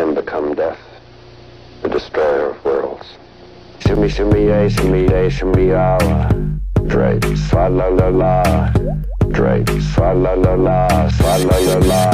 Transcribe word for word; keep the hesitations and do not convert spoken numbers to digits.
am become death, the destroyer of worlds. Shimmy, shimmy, yay, shimmy, yay, shimmy, yawa. Drape, swalla la la. Drape, swalla la la, swalla la la.